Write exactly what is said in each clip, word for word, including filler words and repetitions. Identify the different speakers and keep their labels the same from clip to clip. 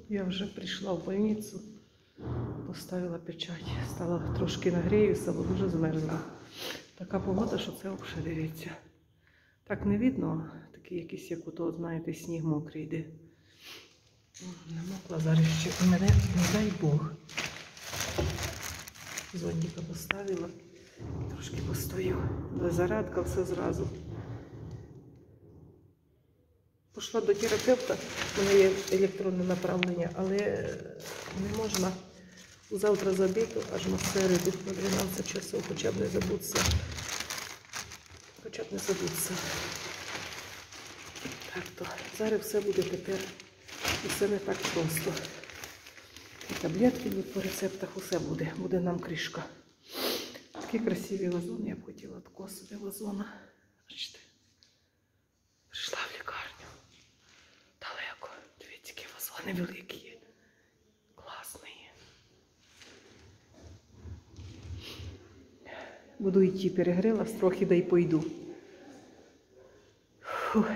Speaker 1: Я вже прийшла в больницю, поставила печать, стала трошки нагріюся, бо дуже змерзла. Така погода, що це взагалі дивіться. Так не видно, такий якийсь, як у того, знаєте, сніг мокрий йде. Намокла зараз ще і мене, не дай Бог. Зонтика поставила, трошки постою. Але зарядка все зразу. Пішла до терапевта, у мене є електронне направлення, але не можна завтра забити, аж на середу, на дванадцять часов, хоча б не забутися. Хоча б не забутися. Так то, зараз все буде тепер, і все не так просто. І таблетки будуть по рецептах, усе буде, буде нам кришка. Такі красиві вазони, я б хотіла такого собі вазона. Бачите, прийшла в лікарню. Далеко. Дивіться, які вазони великі. Класні. Буду йти, перегрілась трохи, да й пойду. Фух.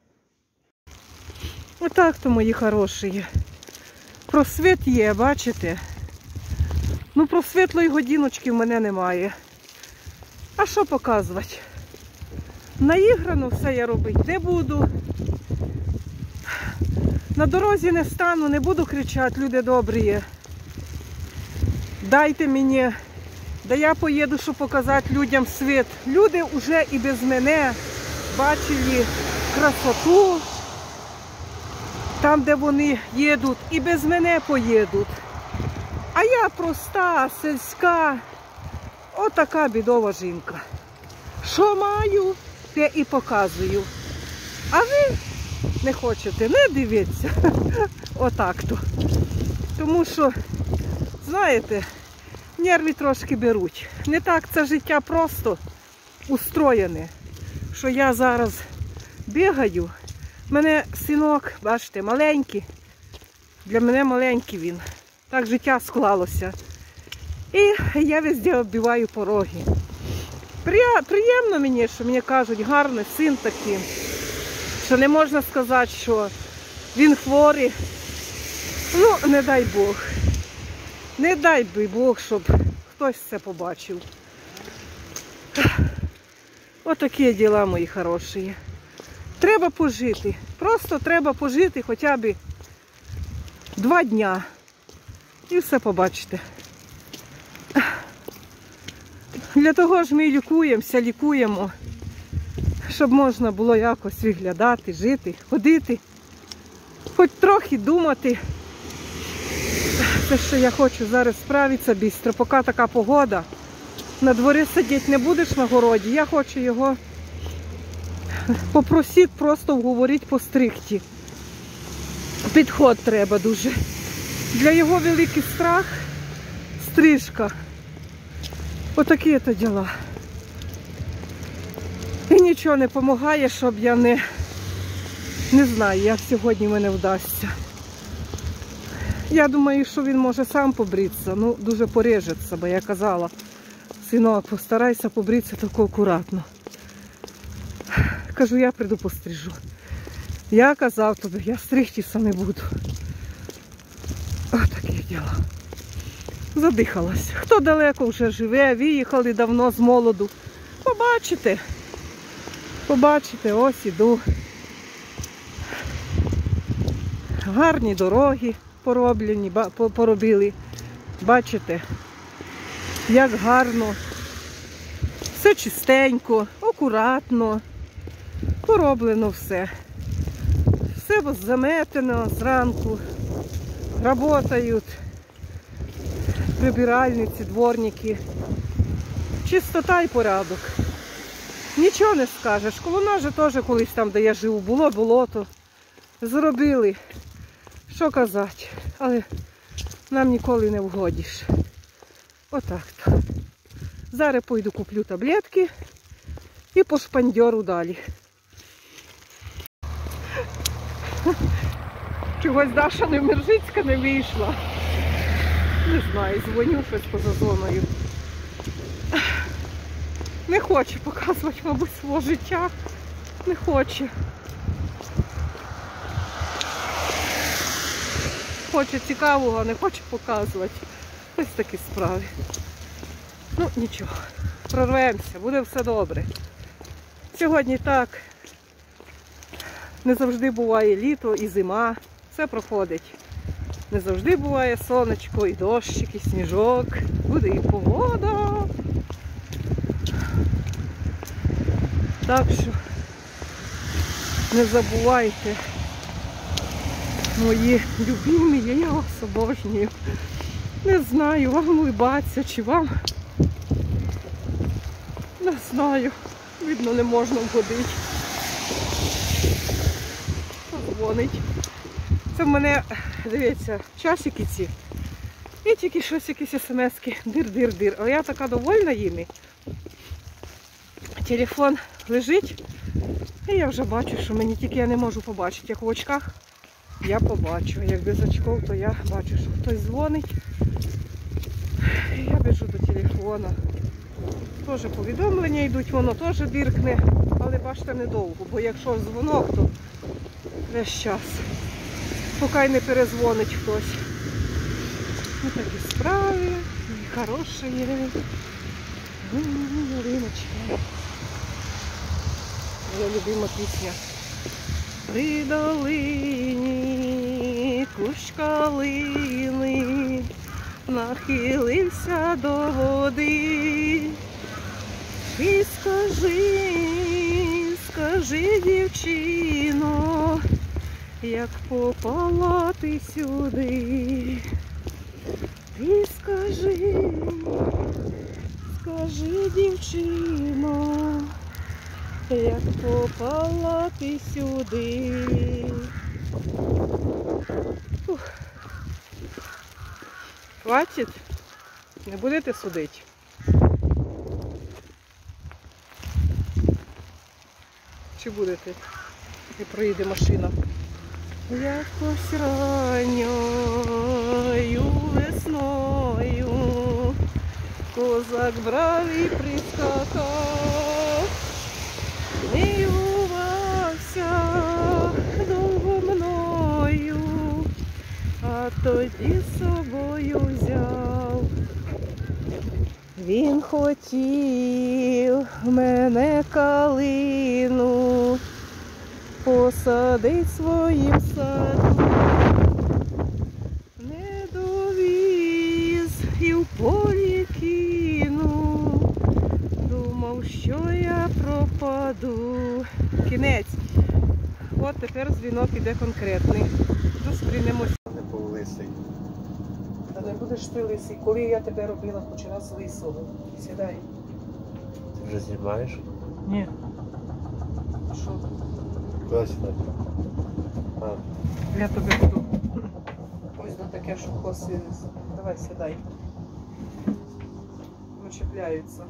Speaker 1: Отак то, мої хороші. Просвіт є, бачите? Ну, про світлої годиночки в мене немає. А що показувати? Наіграно все я робити не буду. На дорозі не стану, не буду кричати, люди добрі. Дайте мені, да я поїду, щоб показати людям світ. Люди вже і без мене бачили красоту. Там, де вони їдуть, і без мене поїдуть. А я проста, сільська, отака бідова жінка. Що маю, те і показую. А ви не хочете, не дивіться. Отак-то. Тому що, знаєте, нерви трошки беруть. Не так це життя просто устроєне, що я зараз бігаю. У мене синок, бачите, маленький. Для мене маленький він. Так життя склалося. І я везде оббиваю пороги. Приємно мені, що мені кажуть, гарний син такий. Що не можна сказати, що він хворий. Ну, не дай Бог. Не дай би Бог, щоб хтось це побачив. Отакі діла, мої хороші. Треба пожити. Просто треба пожити хоча б два дня. І все побачите. Для того ж ми лікуємося, лікуємо, щоб можна було якось виглядати, жити, ходити, хоч трохи думати. Те, що я хочу зараз справитися швидко, поки така погода. На дворі сидіти не будеш на городі, я хочу його попросити, просто вговорити постригти. Підход треба дуже. Для його великий страх – стрижка. Отакі це діла. І нічого не допомагає, щоб я не, не знаю, як сьогодні мене вдасться. Я думаю, що він може сам побритися, ну дуже порежеться, бо я казала, синок, постарайся побритися тако акуратно. Кажу, я прийду пострижу. Я казав тобі, я стригтися не буду. Ось такі діла. Задихалась. Хто далеко вже живе, виїхали давно з молоду. Побачите. Побачите, ось іду. Гарні дороги пороблені, поробили. Бачите, як гарно. Все чистенько, акуратно. Пороблено все. Все заметено зранку. Работають прибиральниці, дворники. Чистота і порядок. Нічого не скажеш. Вона ж теж колись там, де я живу, було болото. Зробили. Що казати. Але нам ніколи не вгодиш. Отак-то. Зараз пойду куплю таблетки і по шпандьору далі. Чогось Даша Невмержицька не вийшла. Не знаю, дзвоню щось поза зоною. Не хоче показувати, мабуть, свого життя. Не хоче. хоче цікавого, не хоче показувати. Ось такі справи. Ну, нічого, прорвемося, буде все добре. Сьогодні так, не завжди буває літо і зима, все проходить. Не завжди буває сонечко, і дощик, і сніжок, буде і погода. Так що не забувайте, мої любимі, я вас обожнюю. Не знаю, вам улибатися чи вам, не знаю, видно, не можна вгодити. Дзвонить. Це в мене, дивіться, часики ці. І тільки щось, якісь смски, дир-дир-дир. А я така довольна їми. Телефон лежить, і я вже бачу, що мені тільки я не можу побачити. Як в очках, я побачу. Як без очков, то я бачу, що хтось дзвонить. І я біжу до телефона. Теж повідомлення йдуть, воно теж диркне, але бачите, недовго, бо якщо дзвонок, то весь час. Поки не перезвонить хтось. Ось такі справи, хороші є. Ялиночка. Моя любима пісня. При долині кущ калини нахилився до води. І скажи, скажи, дівчино, як попала ти сюди. Ти скажи, скажи, дівчино, як попала ти сюди. Ух. Хватить? Не будете судити? Чи будете? І проїде машина. Якось ранньою весною козак брав і прискакав, милувався довго мною, а тоді з собою взяв. Він хотів мене калину посадить своїм саду, не довіз і в полі кинув, думав, що я пропаду. Кінець. От тепер дзвінок іде конкретний. Зустрінемося.
Speaker 2: Не був лисий.
Speaker 1: Та не будеш ти лисий. Коли я тебе робила хоч раз лисого? Сідай.
Speaker 2: Ти вже знімаєш?
Speaker 1: Ні. Що?
Speaker 2: Куди сідати? А,
Speaker 1: Я тобі буду. Ось на таке, що коси. Давай, сідай. Вичепляються.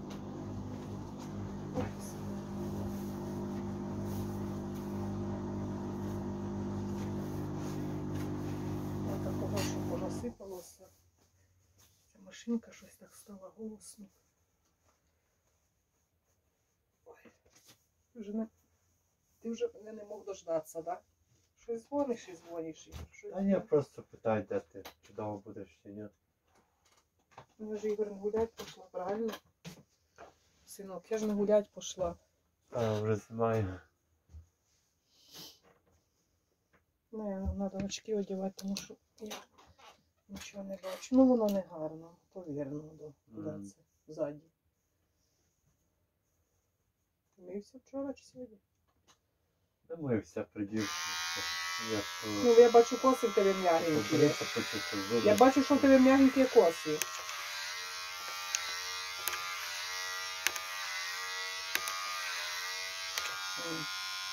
Speaker 1: Ось такого, що порозсипалося. Ця машинка щось так стала голосно. Ой. Ти вже не... Ти вже мене не мог дождатися, так? Да? Щось дзвониш і дзвониш. Щось...
Speaker 2: Та ні, просто питай, де ти, чи довго будеш, чи ні.
Speaker 1: Вона ж Ігор не гулять пішла, правильно? Синок, я ж не гулять пішла.
Speaker 2: А, вже знімаю.
Speaker 1: Не, треба очки одягати, тому що я нічого не бачу. Ну воно не гарно, повірно, до куди
Speaker 2: Mm.
Speaker 1: це, ззаді. Ти мився вчора чи сьогодні?
Speaker 2: Намився, придівся. Як...
Speaker 1: Ну я бачу коси в тебе м'ягенькі.
Speaker 2: Побрився, почистив зуби.
Speaker 1: Я бачу, що в тебе м'ягенькі коси. М.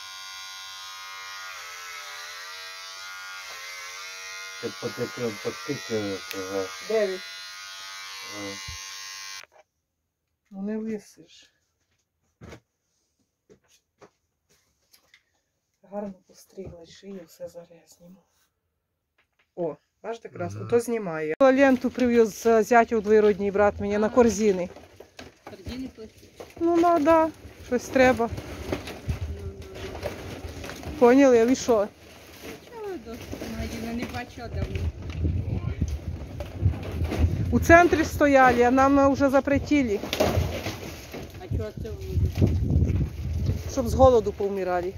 Speaker 2: Ти потики, потики, тебе.
Speaker 1: Дев'ять.
Speaker 2: А,
Speaker 1: Ну не висиш. Гарно постригла шию, все зараз зніму. О, бачите, красно,
Speaker 2: Мгм.
Speaker 1: то знімає. Ленту привез зятів двоюродний брат мені на корзини.
Speaker 3: Корзини плохі.
Speaker 1: Ну, ну, да, щось треба. Поняли, а ви що?
Speaker 3: Чого до магазину Я не бачила давно.
Speaker 1: У центрі стояли, а нам вже запретили,
Speaker 3: А чого це воно?
Speaker 1: щоб з голоду повмирали.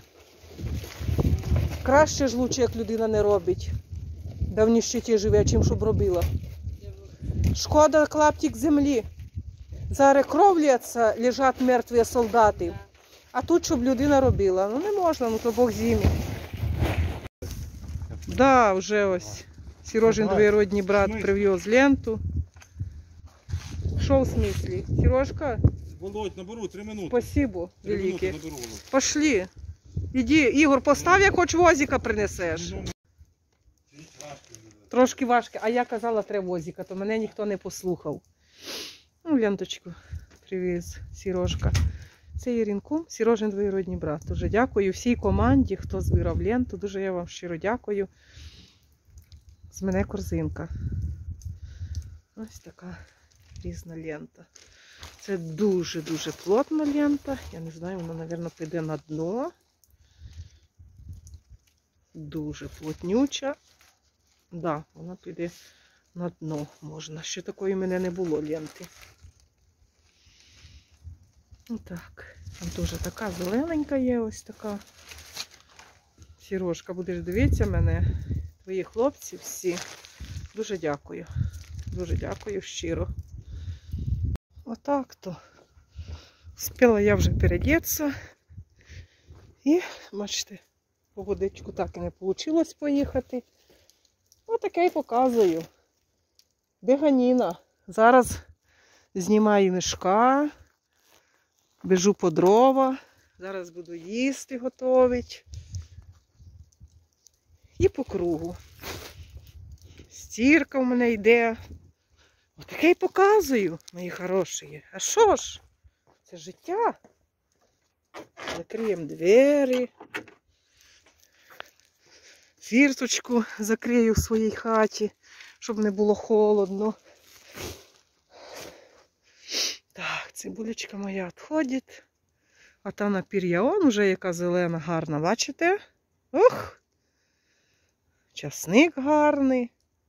Speaker 1: Краще ж лучше, як людина не робить. Да в ніщиті живе, чим щоб робила. Шкода клаптик землі. Зараз кровляться, лежать мертві солдати. А тут, щоб людина робила. Ну не можна, ну то Бог зімі. Да, вже ось. Сережин двоюродний брат привез ленту. Що в смислі? Сережка?
Speaker 4: Володь, наберу, три минути.
Speaker 1: Спасибо,
Speaker 4: Три минути
Speaker 1: велике.
Speaker 4: наберу, Володь.
Speaker 1: Пошли. Іди, Ігор, постав, як хоч возика принесеш. Трошки важке. А я казала, треба возика, то мене ніхто не послухав. Ну, ленточку привіз Сережка. Це Іринку, Сережин двоюродний брат. Дуже дякую всій команді, хто збирав ленту. Дуже я вам щиро дякую. З мене корзинка. Ось така різна лента. Це дуже-дуже плотна лента. Я не знаю, вона, мабуть, піде на дно. Дуже плотнюча. Да, вона піде на дно можна. Ще такої в мене не було ленти. Отак. Там теж така зелененька є, ось така. Сережка, будеш дивитися мене, твої хлопці всі. Дуже дякую. Дуже дякую щиро. Отак то. Успіла я вже переодеться. І, бачите, по водичку так і не вийшло поїхати. Отаке й показую. Біганіна. Зараз знімаю мішка, біжу по дрова. Зараз буду їсти, готувати. І по кругу. Стірка в мене йде. Отаке й показую, мої хороші. А що ж? Це життя. Закриємо двері. Фірточку закрию в своїй хаті, щоб не було холодно. Так, цибулечка моя відходить. А та на пір'я, он вже яка зелена, гарна, бачите? Ох! Часник гарний.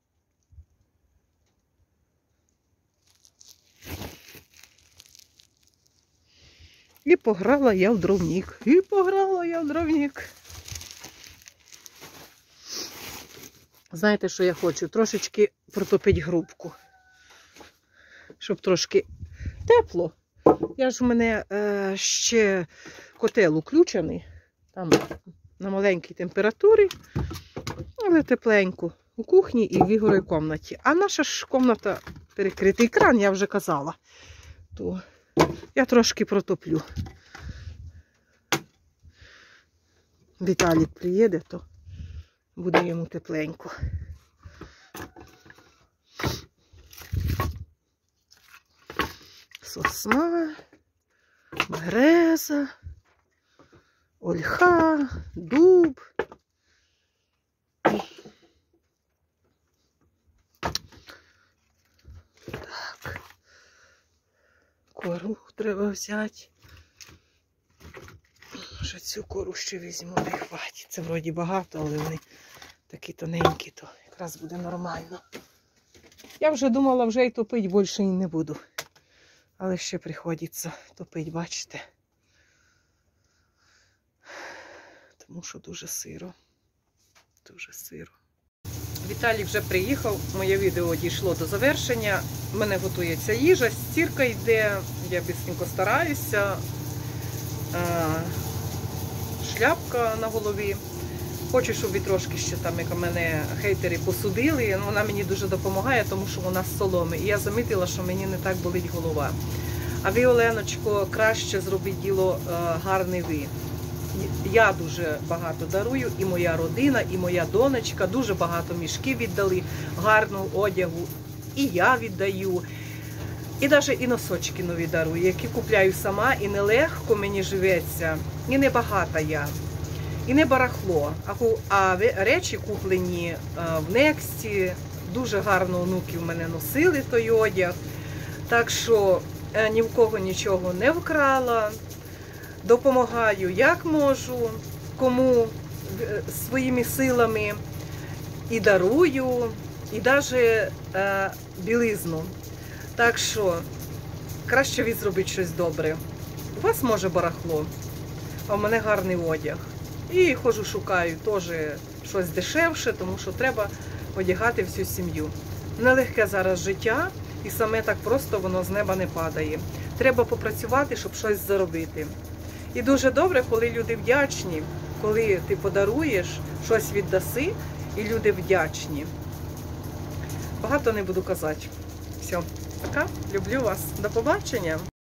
Speaker 1: І пограла я в дровник. І пограла я в дровник. Знаєте, що я хочу? Трошечки протопити грубку. Щоб трошки тепло. Я ж у мене е, ще котел уключений. Там на маленькій температурі. Але тепленько. У кухні і в Ігоровій кімнаті. А наша ж кімната перекритий кран, я вже казала. То я трошки протоплю. Віталік приїде, то буде йому тепленько. Сосна, береза, ольха, дуб. Так. Кору треба взяти. Може цю кору ще візьму, не хватить. Це вроді багато, але вони такі тоненькі, то якраз буде нормально. Я вже думала, вже й топити більше і не буду. Але ще приходиться топити, бачите. Тому що дуже сиро. Дуже сиро. Віталій вже приїхав, моє відео дійшло до завершення. У мене готується їжа, стірка йде, я бистренько стараюся. Шляпка на голові. Хочу, щоб ви трошки ще там, як у мене хейтери посудили. Вона мені дуже допомагає, тому що вона з соломи. І я замітила, що мені не так болить голова. А ви, Оленочко, краще зробіть діло гарне ви. Я дуже багато дарую, і моя родина, і моя донечка. Дуже багато мішків віддали, гарного одягу. І я віддаю. І навіть і носочки нові дарую, які купляю сама, і нелегко мені живеться, і не багата я, і не барахло. А речі куплені в Нексті, дуже гарно онуки в мене носили той одяг. Так що ні в кого нічого не вкрала, допомагаю як можу, кому своїми силами. і дарую, і навіть е, білизну. Так що краще ви зробіть щось добре. У вас може барахло, а в мене гарний одяг. І ходжу шукаю теж щось дешевше, тому що треба одягати всю сім'ю. Нелегке зараз життя, і саме так просто воно з неба не падає. Треба попрацювати, щоб щось заробити. І дуже добре, коли люди вдячні, коли ти подаруєш, щось віддаси, і люди вдячні. Багато не буду казати. Все, пока, люблю вас. До побачення.